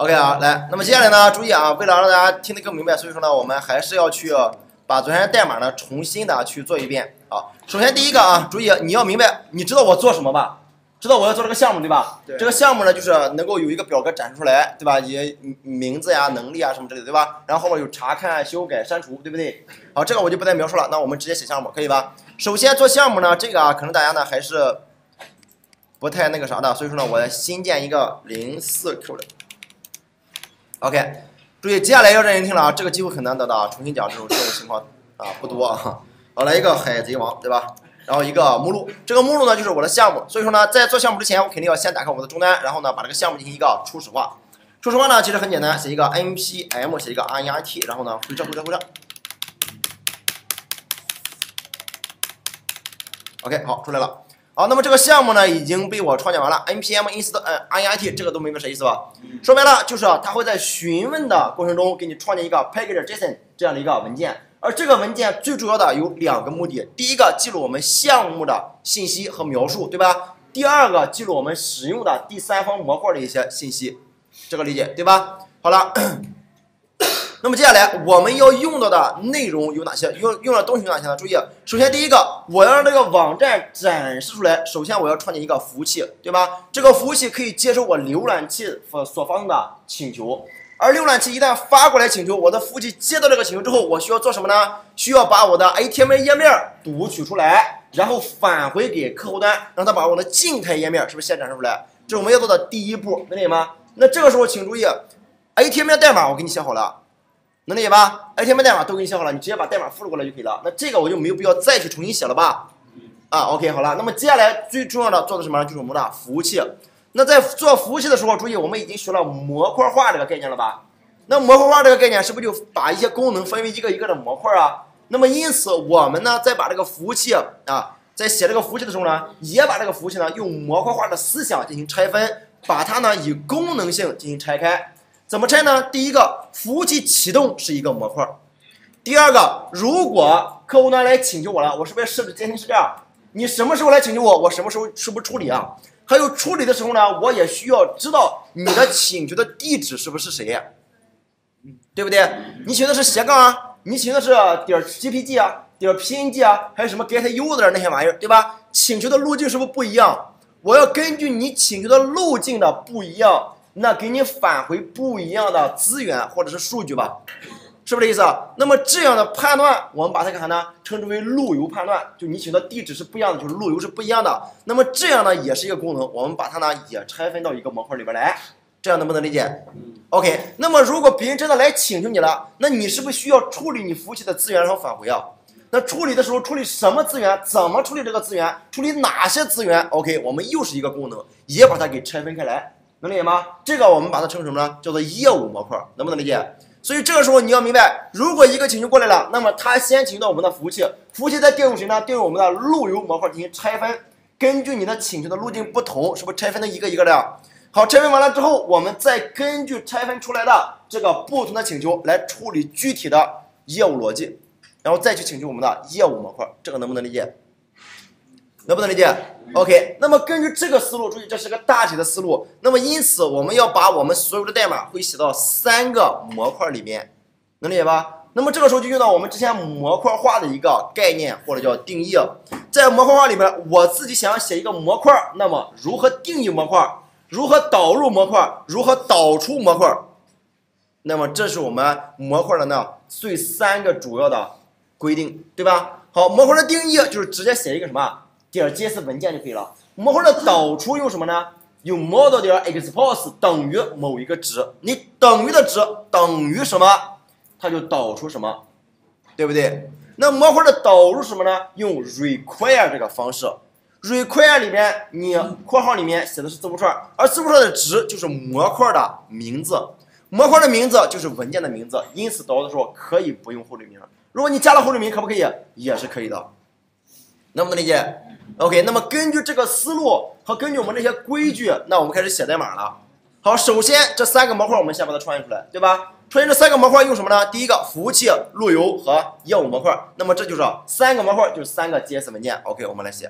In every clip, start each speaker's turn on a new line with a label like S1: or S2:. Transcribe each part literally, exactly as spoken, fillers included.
S1: OK 啊，来，那么接下来呢，注意啊，为了让大家听得更明白，所以说呢，我们还是要去把昨天代码呢重新的去做一遍啊。首先第一个啊，注意你要明白，你知道我做什么吧？知道我要做这个项目对吧？对。这个项目呢，就是能够有一个表格展示出来，对吧？也名字呀、能力啊什么之类的，对吧？然后后面有查看、修改、删除，对不对？好，这个我就不再描述了，那我们直接写项目，可以吧？首先做项目呢，这个啊，可能大家呢还是不太那个啥的，所以说呢，我新建一个零四 Q 的。OK， 注意，接下来要认真听了啊，这个机会很难得的啊，重新讲这种这种情况啊不多啊。好，来一个海贼王，对吧？然后一个目录，这个目录呢就是我的项目，所以说呢，在做项目之前，我肯定要先打开我的终端，然后呢把这个项目进行一个初始化。初始化呢其实很简单，写一个 npm， 写一个 init， 然后呢回车回车回车。OK， 好，出来了。好，那么这个项目呢已经被我创建完了 ，npm inst 呃 init 这个都明白啥意思吧？说白了就是它会在询问的过程中给你创建一个 package.json 这样的一个文件，而这个文件最主要的有两个目的，第一个记录我们项目的信息和描述，对吧？第二个记录我们使用的第三方模块的一些信息，这个理解对吧？好了。那么接下来我们要用到的内容有哪些？用用的东西有哪些呢？注意，首先第一个，我要让这个网站展示出来，首先我要创建一个服务器，对吧？这个服务器可以接受我浏览器所发送的请求，而浏览器一旦发过来请求，我的服务器接到这个请求之后，我需要做什么呢？需要把我的 H T M L 页面读取出来，然后返回给客户端，让他把我的静态页面是不是先展示出来？这是我们要做的第一步，能理解吗？那这个时候请注意 ，H T M L 代码我给你写好了。能理解吧 ？H T M L 代码都给你写好了，你直接把代码复制过来就可以了。那这个我就没有必要再去重新写了吧？啊 ，OK， 好了。那么接下来最重要的做的什么呢？就是我们的服务器。那在做服务器的时候，注意我们已经学了模块化这个概念了吧？那模块化这个概念是不是就把一些功能分为一个一个的模块啊？那么因此我们呢，在把这个服务器啊，在写这个服务器的时候呢，也把这个服务器呢用模块化的思想进行拆分，把它呢以功能性进行拆开。怎么拆呢？第一个，服务器启动是一个模块。第二个，如果客户端来请求我了，我是不是设置监听是这样？你什么时候来请求我，我什么时候是不是处理啊？还有处理的时候呢，我也需要知道你的请求的地址是不是谁，对不对？你请的是斜杠啊，你请的是点 .jpg 啊，点 .png 啊，还有什么 get user 那些玩意儿，对吧？请求的路径是不是不一样？我要根据你请求的路径的不一样。那给你返回不一样的资源或者是数据吧，是不是这意思？那么这样的判断，我们把它干啥呢？称之为路由判断。就你请的地址是不一样的，就是路由是不一样的。那么这样呢，也是一个功能，我们把它呢也拆分到一个模块里边来，这样能不能理解 ？OK。那么如果别人真的来请求你了，那你是不是需要处理你服务器的资源然后返回啊？那处理的时候处理什么资源？怎么处理这个资源？处理哪些资源 ？OK， 我们又是一个功能，也把它给拆分开来。能理解吗？这个我们把它称什么呢？叫做业务模块，能不能理解？所以这个时候你要明白，如果一个请求过来了，那么它先请求到我们的服务器，服务器再调用谁呢？调用我们的路由模块进行拆分，根据你的请求的路径不同，是不是拆分的一个一个的？好，拆分完了之后，我们再根据拆分出来的这个不同的请求来处理具体的业务逻辑，然后再去请求我们的业务模块，这个能不能理解？能不能理解 ？OK， 那么根据这个思路，注意这是个大体的思路。那么因此，我们要把我们所有的代码会写到三个模块里面，能理解吧？那么这个时候就用到我们之前模块化的一个概念或者叫定义。在模块化里面，我自己想要写一个模块，那么如何定义模块？如何导入模块？如何导出模块？那么这是我们模块的呢最三个主要的规定，对吧？好，模块的定义就是直接写一个什么？点 .js 文件就可以了。模块的导出用什么呢？用 model 点 expose 等于某一个值，你等于的值等于什么，它就导出什么，对不对？那模块的导入什么呢？用 require 这个方式。require 里面你括号里面写的是字符串，而字符串的值就是模块的名字，模块的名字就是文件的名字，因此导入的时候可以不用后缀名。如果你加了后缀名，可不可以？也是可以的。能不能理解 ？OK， 那么根据这个思路和根据我们这些规矩，那我们开始写代码了。好，首先这三个模块我们先把它创建出来，对吧？创建这三个模块用什么呢？第一个服务器、路由和业务模块。那么这就是三个模块，就是三个 J S 文件。OK， 我们来写。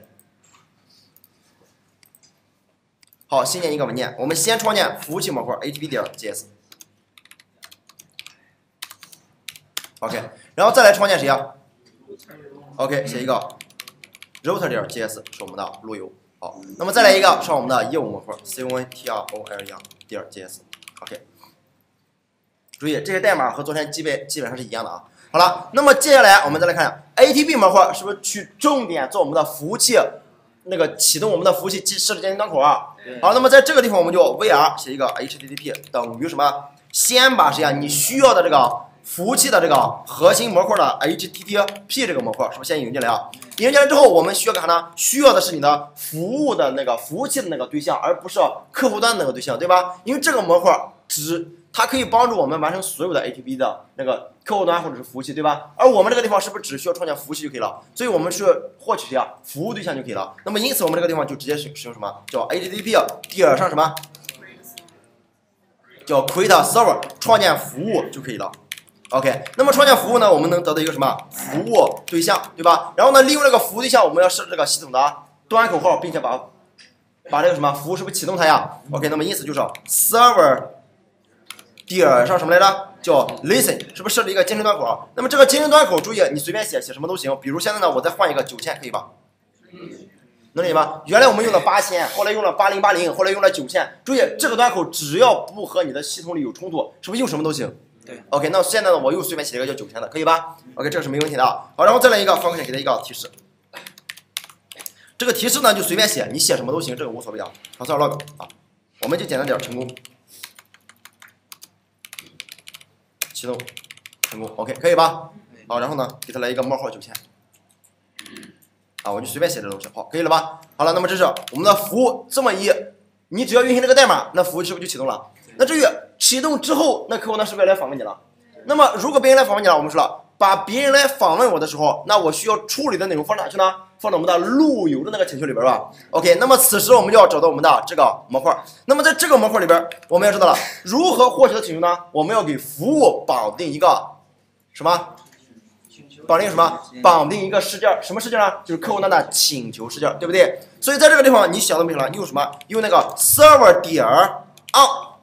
S1: 好，新建一个文件，我们先创建服务器模块 H P 点 J S。 OK， 然后再来创建谁呀 ？OK， 写一个 root 点 js 是我们的路由。好，那么再来一个上我们的业务模块 control 点 js。OK， 注意这些代码和昨天基本基本上是一样的啊。好了，那么接下来我们再来看 A T B 模块是不是去重点做我们的服务器那个启动我们的服务器设置监听端口啊？好，那么在这个地方我们就 var 写一个 http 等于什么？先把谁啊？你需要的这个服务器的这个核心模块的 H T T P 这个模块是不是先引入进来啊？引入进来之后，我们需要干啥呢？需要的是你的服务的那个服务器的那个对象，而不是客户端的那个对象，对吧？因为这个模块只它可以帮助我们完成所有的 A T P 的那个客户端或者是服务器，对吧？而我们这个地方是不是只需要创建服务器就可以了？所以我们是获取谁啊？服务对象就可以了。那么因此我们这个地方就直接使使用什么叫 H T T P 点上什么？叫 create server 创建服务就可以了。OK， 那么创建服务呢，我们能得到一个什么服务对象，对吧？然后呢，利用这个服务对象，我们要设置这个系统的端口号，并且把把这个什么服务是不是启动它呀 ？OK， 那么因此就是 server 点上什么来着？叫 listen， 是不是设置一个监听端口？那么这个监听端口，注意你随便写写什么都行。比如现在呢，我再换一个九千，可以吧？能理解吗？原来我们用了八千，后来用了八零八零，后来用了九千。注意这个端口只要不和你的系统里有冲突，是不是用什么都行？对 ，OK， 那现在呢，我又随便写一个叫九千的，可以吧 ？OK， 这个是没问题的啊。好，然后再来一个 function 给它一个提示，这个提示呢就随便写，你写什么都行，这个无所谓啊。console log 啊，我们就简单点，成功，启动，成功 ，OK， 可以吧？好，然后呢，给它来一个冒号九千，啊，我就随便写这东西，好，可以了吧？好了，那么这是我们的服务这么一，你只要运行这个代码，那服务是不是就启动了？那至于启动之后，那客户呢是不是来访问你了？那么如果别人来访问你了，我们说了，把别人来访问我的时候，那我需要处理的内容放哪去呢？放到我们的路由的那个请求里边吧。OK， 那么此时我们就要找到我们的这个模块。那么在这个模块里边，我们要知道了如何获取的请求呢？我们要给服务绑定一个什么？绑定什么？绑定一个事件，什么事件呢？就是客户端的请求事件，对不对？所以在这个地方，你想都没想了，用什么？用那个 server 点 on。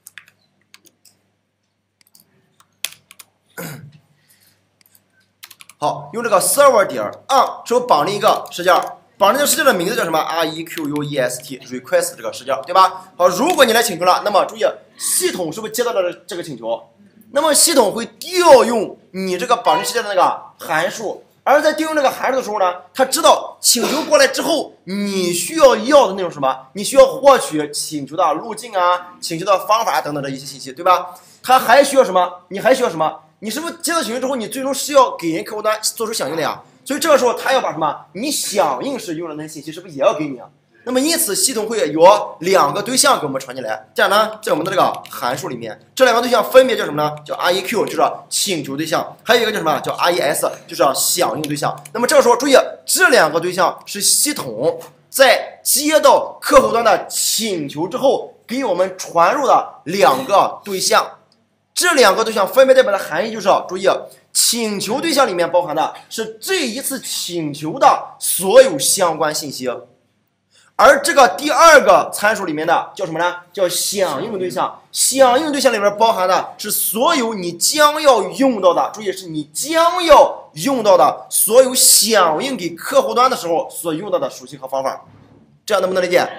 S1: 好，用这个 server 点 on 是不是绑定一个事件？绑定这个事件的名字叫什么 ？request request 这个事件，对吧？好，如果你来请求了，那么注意，系统是不是接到了这个请求？那么系统会调用你这个绑定事件的那个函数，而在调用这个函数的时候呢，它知道请求过来之后，你需要要的内容是什么？你需要获取请求的路径啊、请求的方法等等的一些信息，对吧？它还需要什么？你还需要什么？你是不是接到请求之后，你最终是要给人客户端做出响应的呀？所以这个时候，他要把什么你响应时用的那些信息，是不是也要给你啊？那么因此，系统会有两个对象给我们传进来，这样呢，在我们的这个函数里面，这两个对象分别叫什么呢？叫 req， 就是请求对象，还有一个叫什么？叫 res， 就是响应对象。那么这个时候注意，这两个对象是系统在接到客户端的请求之后，给我们传入的两个对象。这两个对象分别代表的含义就是，注意，请求对象里面包含的是这一次请求的所有相关信息。而这个第二个参数里面的叫什么呢？叫响应对象。响应对象里面包含的是所有你将要用到的，注意是你将要用到的所有响应给客户端的时候所用到的属性和方法。这样能不能理解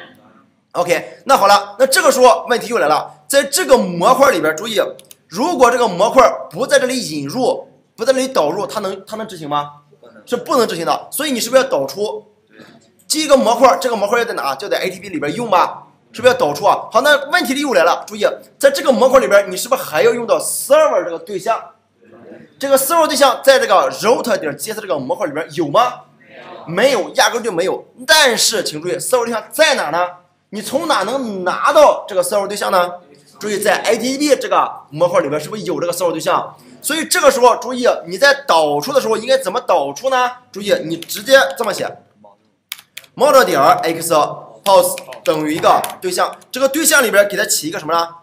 S1: ？OK， 那好了，那这个时候问题又来了，在这个模块里边，注意，如果这个模块不在这里引入，不在这里导入，它能它能执行吗？是不能执行的。所以你是不是要导出？这个模块，这个模块要在哪？就在 A T B 里边用吧，是不是要导出啊？好，那问题又来了，注意，在这个模块里边，你是不是还要用到 server 这个对象？这个 server 对象在这个 root 点 js 这个模块里边有吗？没有，压根就没有。但是请注意 ，server 对象在哪呢？你从哪能拿到这个 server 对象呢？注意，在 A T B 这个模块里边是不是有这个 server 对象？所以这个时候注意，你在导出的时候应该怎么导出呢？注意，你直接这么写。model 点 x pos 等于一个对象，这个对象里边给它起一个什么呢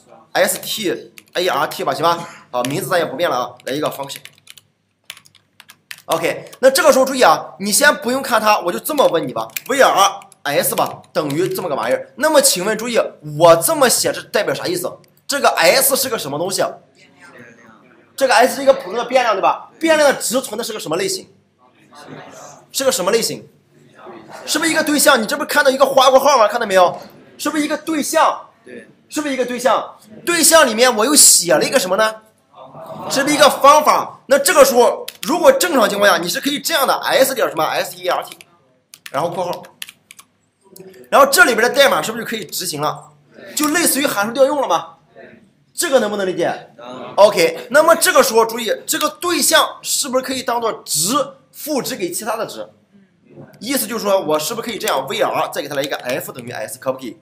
S1: ？start 吧，行吧？好，名字咱也不变了啊，来一个 function。OK， 那这个时候注意啊，你先不用看它，我就这么问你吧 ，var s 吧等于这么个玩意儿。那么请问注意，我这么写是代表啥意思？这个 s 是个什么东西？ 这个 S 是一个普通的变量，对吧？变量的值存的是个什么类型？是个什么类型？是不是一个对象？你这不是看到一个花括号吗？看到没有？是不是一个对象？
S2: 对，
S1: 是不是一个对象？对象里面我又写了一个什么呢？是不是一个方法？那这个时候，如果正常情况下，你是可以这样的 S 点什么 start， 然后括号，然后这里边的代码是不是就可以执行了？就类似于函数调用了吗？这个能不能理解 ？OK， 那么这个时候注意，这个对象是不是可以当做值赋值给其他的值？意思就是说我是不是可以这样 var 再给它来一个 f 等于 s， 可不可以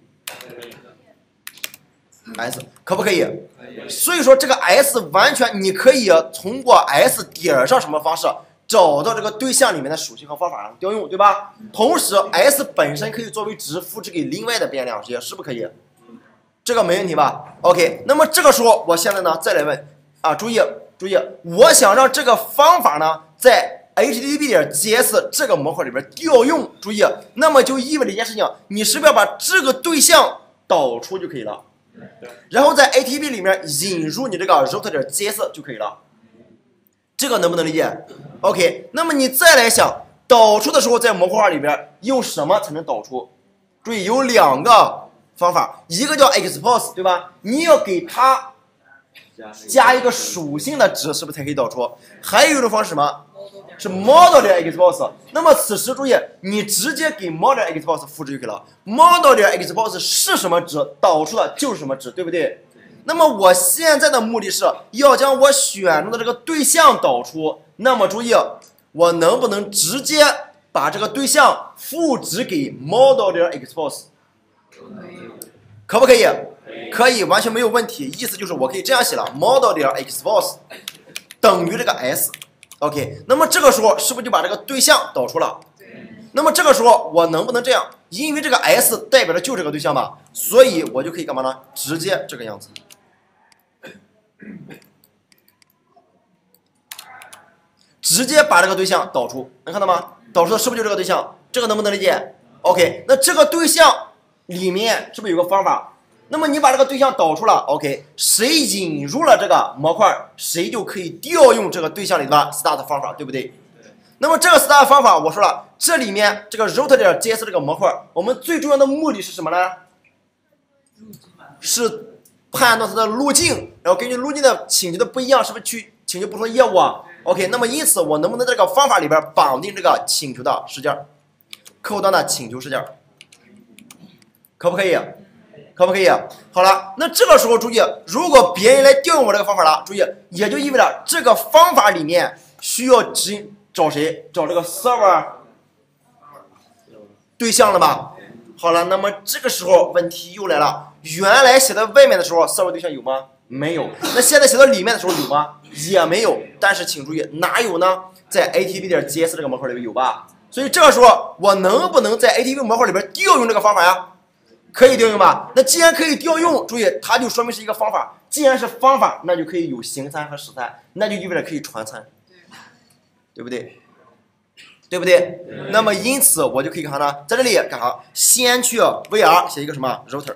S1: ？s 可不可以？所以说这个 s 完全你可以通过 s 点上什么方式找到这个对象里面的属性和方法调用，对吧？同时 s 本身可以作为值复制给另外的变量，也是不可以。这个没问题吧 ？OK， 那么这个时候我现在呢再来问啊，注意注意，我想让这个方法呢在 H T T P 点 J S 这个模块里边调用，注意，那么就意味着一件事情，你是不是要把这个对象导出就可以了？然后在 A T P 里面引入你这个 route 点 J S 就可以了。这个能不能理解 ？OK， 那么你再来想导出的时候，在模块化里边用什么才能导出？注意有两个方法，一个叫 expose， 对吧？你要给它加一个属性的值，是不是才可以导出？还有一种方式什么？是 model 点 expose。那么此时注意，你直接给 model 点 expose 复制就可以了。model 点 expose 是什么值，导出的就是什么值，对不对？那么我现在的目的是要将我选中的这个对象导出。那么注意，我能不能直接把这个对象复制给 model 点 expose？ 可不可以？可以，完全没有问题。意思就是我可以这样写了 ，model 点 expose 等于这个 s。OK， 那么这个时候是不是就把这个对象导出了？那么这个时候我能不能这样？因为这个 s 代表的就这个对象嘛，所以我就可以干嘛呢？直接这个样子，直接把这个对象导出，能看到吗？导出的是不是就这个对象？这个能不能理解 ？OK， 那这个对象里面是不是有个方法？那么你把这个对象导出了 ，OK， 谁引入了这个模块，谁就可以调用这个对象里的 start 方法，对不对？那么这个 start 方法，我说了，这里面这个 route 点 J S 这个模块，我们最重要的目的是什么呢？是判断它的路径，然后根据路径的请求的不一样，是不是去请求不同的业务啊 ？OK， 那么因此我能不能在这个方法里边绑定这个请求的事件，客户端的请求事件，可不可以？可不可以？好了，那这个时候注意，如果别人来调用我这个方法了，注意，也就意味着这个方法里面需要直找谁？找这个 server 对象了吧？好了，那么这个时候问题又来了，原来写在外面的时候 server 对象有吗？没有。那现在写到里面的时候有吗？也没有。但是请注意，哪有呢？在 A T P 点 J S 这个模块里面有吧？所以这个时候我能不能在 A T P 模块里边调用这个方法呀？可以调用吧？那既然可以调用，注意，它就说明是一个方法。既然是方法，那就可以有行参和实参，那就意味着可以传参，对不对？对不对？那么因此我就可以干啥呢？在这里干啥？先去 var 写一个什么 router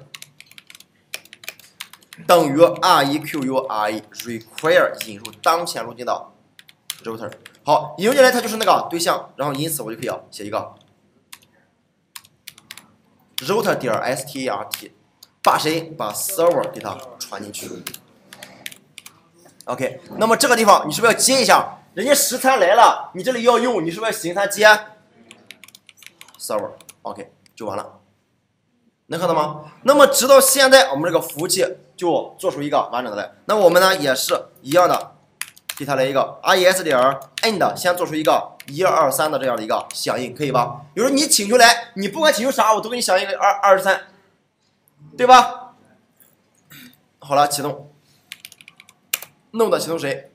S1: 等于 require require 引入当前路径的 router。好，引入进来它就是那个对象，然后因此我就可以写一个。route 点 start， 把谁把 server 给它传进去。OK， 那么这个地方你是不是要接一下？人家实参来了，你这里要用，你是不是要行参接 server？ OK， 就完了，能看到吗？那么直到现在，我们这个服务器就做出一个完整的来。那么我们呢也是一样的，给它来一个 res 点 end， 先做出一个一二三的这样的一个响应，可以吧？比如说你请求来，你不管请求啥，我都给你响应个二二十三，对吧？好了，启动 ，node 启动谁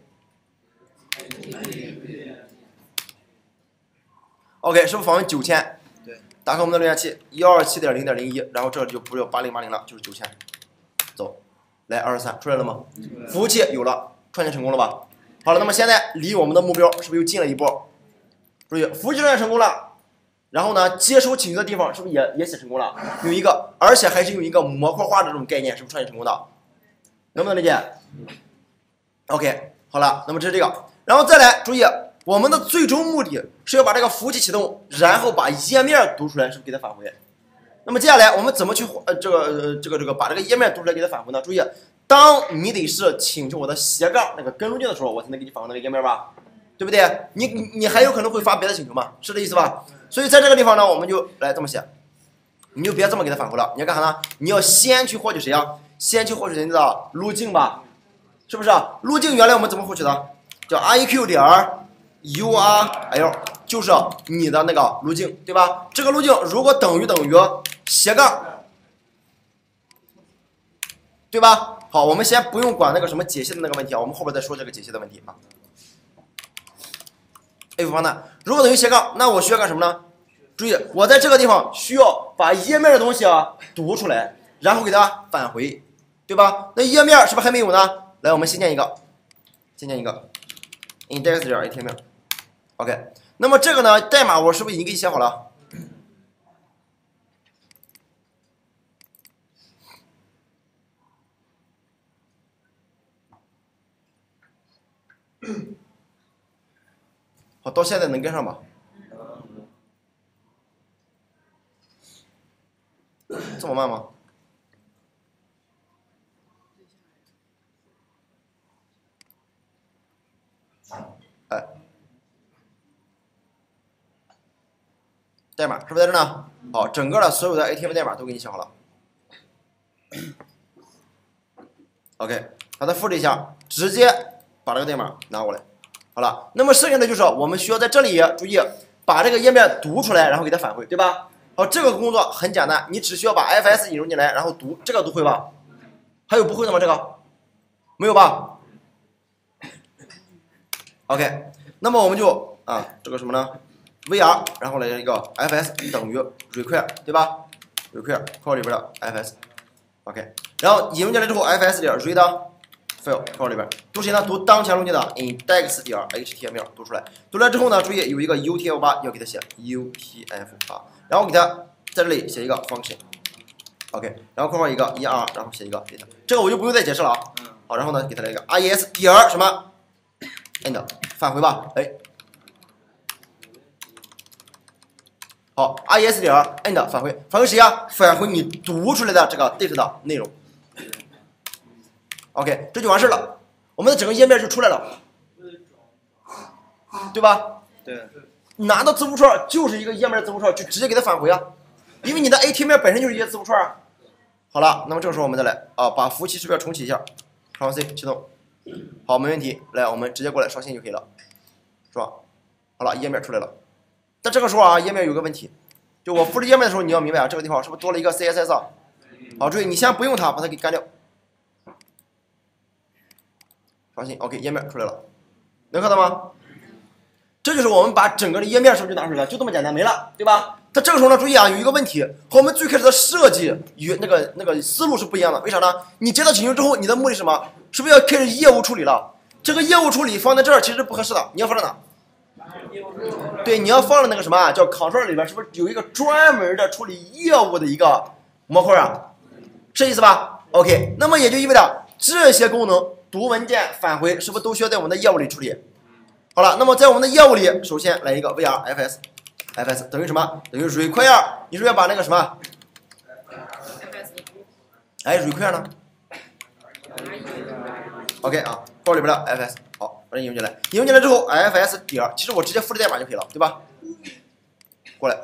S1: ？OK， 是不是访问九千？
S2: 对。
S1: 打开我们的浏览器一二七点零点零一，然后这里就不是八零八零了，就是九千。走，来二十三出来了吗？服务器有了，创建成功了吧？好了，那么现在离我们的目标是不是又近了一步？注意，服务器创建成功了，然后呢，接收请求的地方是不是也也写成功了？有一个，而且还是用一个模块化的这种概念，是不是创建成功的？能不能理解 ？OK， 好了，那么这是这个，然后再来注意，我们的最终目的是要把这个服务器启动，然后把页面读出来，是不是给它返回？那么接下来我们怎么去呃这个呃这个这个把这个页面读出来给它返回呢？注意，当你得是请求我的斜杠那个根路径的时候，我才能给你返回那个页面吧，对不对？你你你还有可能会发别的请求嘛，是这意思吧？所以在这个地方呢，我们就来这么写，你就别这么给它返回了，你要干啥呢？你要先去获取谁啊？先去获取人家的路径吧。是不是啊？路径原来我们怎么获取的？叫 I Q 点 U R L， 就是你的那个路径，对吧？这个路径如果等于等于斜杠，对吧？好，我们先不用管那个什么解析的那个问题啊，我们后边再说这个解析的问题啊。if 方案如果等于斜杠，那我需要干什么呢？注意，我在这个地方需要把页面的东西啊读出来，然后给它返回，对吧？那页面是不是还没有呢？来，我们新建一个，新建一个 index 点 html，OK。那么这个呢，代码我是不是已经给你写好了？好，到现在能跟上吧？这么慢吗？哎，代码是不是在这呢？好，整个的所有的 H T M L 代码都给你写好了。OK， 把它复制一下，直接把这个代码拿过来。好了，那么剩下的就是我们需要在这里注意把这个页面读出来，然后给它返回，对吧？好，这个工作很简单，你只需要把 F S 引入进来，然后读，这个读会吧？还有不会的吗？这个没有吧 ？OK， 那么我们就啊，这个什么呢 ？V R， 然后来一个 F S 等于 require， 对吧 ？require call 里边的 F S，OK， 然后引入进来之后 ，F S 点 read file call 里边读谁呢？读当前路径的 index 点 H T M L 读出来，读出来之后呢，注意有一个 U T F 八要给它写 U T F 八，然后给它在这里写一个 function，OK， 然后括号一个 er， 然后写一个 data， 这个我就不用再解释了啊。好，然后呢，给它来一个 is 点什么 end 返回吧，哎。好 ，is 点 end 返回，返回谁呀？返回你读出来的这个 data 的内容。OK， 这就完事了，我们的整个页面就出来了，对吧？
S2: 对。
S1: 拿到字符串就是一个页面的字符串，就直接给它返回啊，因为你的 H T M L 本身就是一个字符串啊。好了，那么这个时候我们再来啊，把服务器是不是要重启一下 ？Ctrl C 启动，好，没问题。来，我们直接过来刷新就可以了，是吧？好了，页面出来了。但这个时候啊，页面有个问题，就我复制页面的时候，你要明白啊，这个地方是不是多了一个 C S S 啊？好，注意，你先不用它，把它给干掉。刷新 ，OK， 页面出来了，能看到吗？这就是我们把整个的页面是不是就拿出来了？就这么简单，没了，对吧？它这个时候呢，注意啊，有一个问题，和我们最开始的设计与那个那个思路是不一样的。为啥呢？你接到请求之后，你的目的是什么？是不是要开始业务处理了？这个业务处理放在这儿其实不合适的，你要放在哪？对，你要放在那个什么啊，叫 Control 里边，是不是有一个专门的处理业务的一个模块啊？是意思吧 ？OK， 那么也就意味着这些功能。读文件返回是不是都需要在我们的业务里处理？好了，那么在我们的业务里，首先来一个 V R F S F S 等于什么？等于 require， 你是不是要把那个什么？哎 ，require 呢 ？OK 啊，包里边的 F S， 好，把它引用进来。引用进来之后 ，F S 点，其实我直接复制代码就可以了，对吧？过来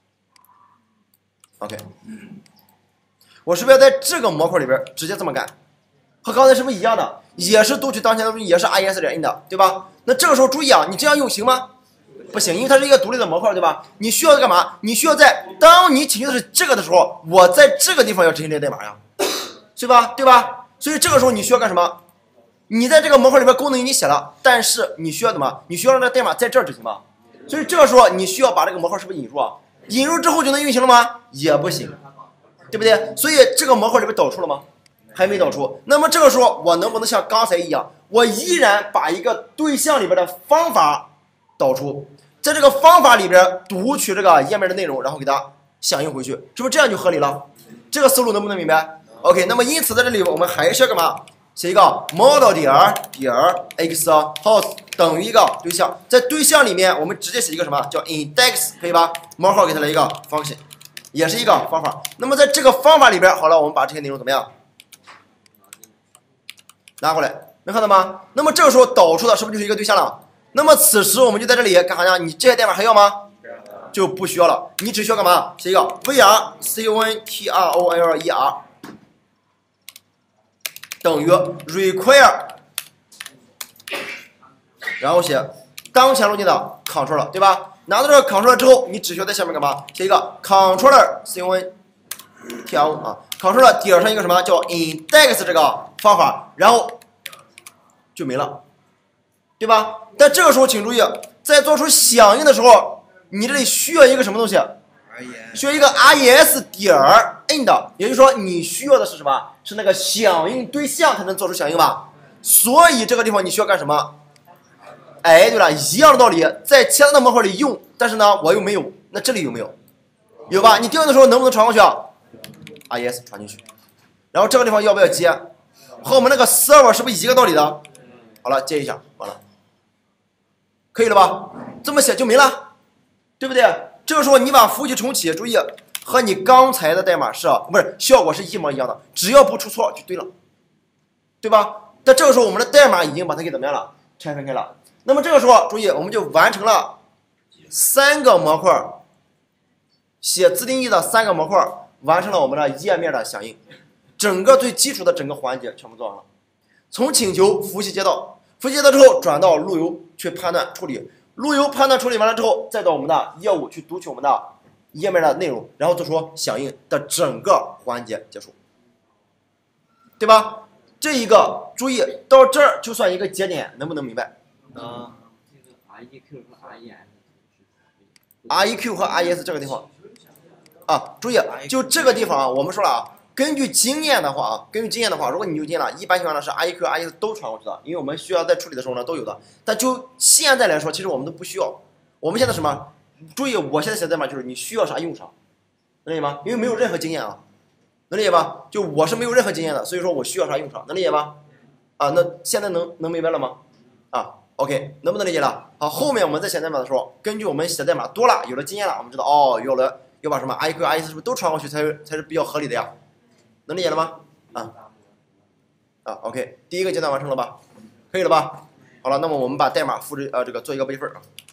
S1: ，OK， 我是不是要在这个模块里边直接这么干？和刚才是不是一样的？也是读取当前的路径，也是 is 点 end， 对吧？那这个时候注意啊，你这样用行吗？不行，因为它是一个独立的模块，对吧？你需要干嘛？你需要在当你请求的是这个的时候，我在这个地方要执行这个代码呀，对吧？对吧？所以这个时候你需要干什么？你在这个模块里边功能已经写了，但是你需要怎么？你需要让这个代码在这儿执行吧？所以这个时候你需要把这个模块是不是引入啊？引入之后就能运行了吗？也不行，对不对？所以这个模块里边导出了吗？还没导出，那么这个时候我能不能像刚才一样，我依然把一个对象里边的方法导出，在这个方法里边读取这个页面的内容，然后给它响应回去，是不是这样就合理了？这个思路能不能明白 ？OK， 那么因此在这里我们还是要干嘛？ 写一个 model 点点 x host 等于一个对象，在对象里面我们直接写一个什么叫 index 可以吧？冒号给它来一个 function， 也是一个方法。那么在这个方法里边，好了，我们把这些内容怎么样拿过来？能看到吗？那么这个时候导出的是不是就是一个对象了？那么此时我们就在这里干啥呢？你这些代码还要吗？就不需要了，你只需要干嘛？写一个 var control 等于 require， 然后写当前路径的 controller， 对吧？拿到这个 controller 之后，你只需要在下面干嘛？写一个 controller control 啊 ，controller 点上一个什么叫 index 这个方法，然后就没了，对吧？但这个时候请注意，在做出响应的时候，你这里需要一个什么东西？需要一个 res 点 end， 也就是说你需要的是什么？是那个响应对象才能做出响应吧？所以这个地方你需要干什么？哎，对了，一样的道理，在其他的模块里用，但是呢我又没有，那这里有没有？有吧？你调用的时候能不能传过去啊 ？res 传进去，然后这个地方要不要接？和我们那个 server 是不是一个道理的？好了，接一下，完了，可以了吧？这么写就没了，对不对？这个时候你把服务器重启，注意和你刚才的代码是不是效果是一模一样的？只要不出错就对了，对吧？但这个时候我们的代码已经把它给怎么样了？拆分开了。那么这个时候注意，我们就完成了三个模块，写自定义的三个模块，完成了我们的页面的响应，整个最基础的整个环节全部做完了。从请求服务器接到，服务器接到之后转到路由去判断处理。路由判断处理完了之后，再到我们的业务去读取我们的页面的内容，然后做出响应的整个环节结束，对吧？这一个注意到这儿就算一个节点，能不能明白？
S2: 啊，这个 R E Q 和 R E S。
S1: R E Q 和 R E S 这个地方啊，注意，就这个地方啊，我们说了啊。根据经验的话啊，根据经验的话，如果你有经验了，一般情况下是 R E Q、R E S 都传过去的，因为我们需要在处理的时候呢都有的。但就现在来说，其实我们都不需要。我们现在什么？注意，我现在写代码就是你需要啥用啥，能理解吗？因为没有任何经验啊，能理解吧？就我是没有任何经验的，所以说我需要啥用啥，能理解吗？啊，那现在能能明白了吗？啊 ，OK， 能不能理解了？好，后面我们在写代码的时候，根据我们写代码多了，有了经验了，我们知道哦，有了要把什么 R E Q、R E S 是不是都传过去才是才是比较合理的呀？能理解了吗？啊啊 ，OK， 第一个阶段完成了吧？可以了吧？好了，那么我们把代码复制呃这个做一个备份啊。